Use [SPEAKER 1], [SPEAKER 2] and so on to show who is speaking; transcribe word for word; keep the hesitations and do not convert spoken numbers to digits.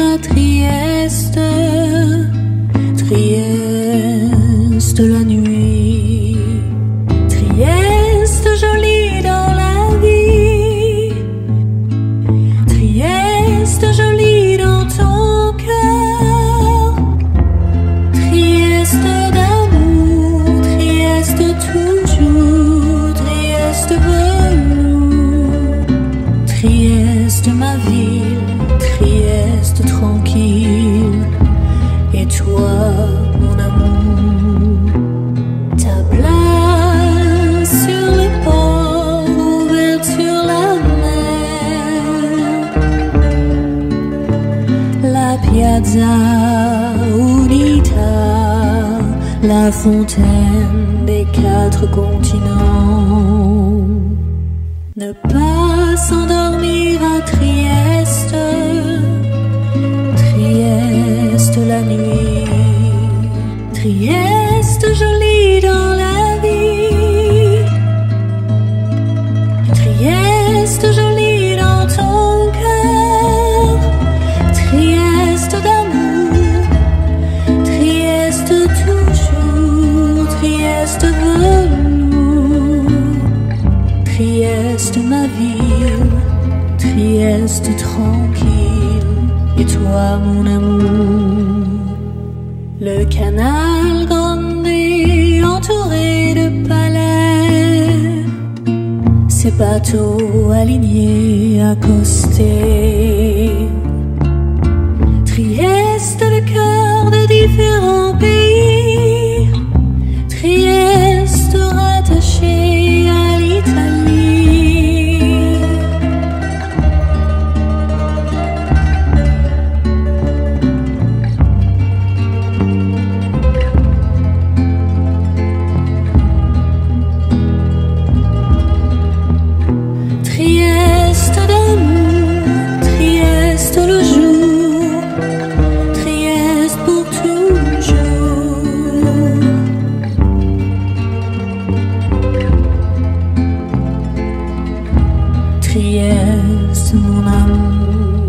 [SPEAKER 1] à Trieste, Trieste la nuit, Trieste jolie dans la vie, Trieste jolie dans ton cœur, Trieste d'amour, Trieste toujours, Trieste velours, Trieste ma ville, Trieste tranquille, et toi mon amour, ta place sur les ports, ouverte sur la mer, la Piazza Unità, la fontaine des quatre continents. Ne pas s'endormir à Trieste, Trieste la nuit, Trieste jolie dans la vie, Trieste jolie dans ton cœur, Trieste d'amour, Trieste toujours, Trieste velours, Trieste ma ville, Trieste tranquille, et toi mon amour. Le Canal Grandé entouré de palais, ces bateaux alignés, accostés. Trieste le cœur de différents pays, Trieste rattachée à l'Italie. Trieste d'amour, Trieste le jour, Trieste pour toujours. Trieste mon amour.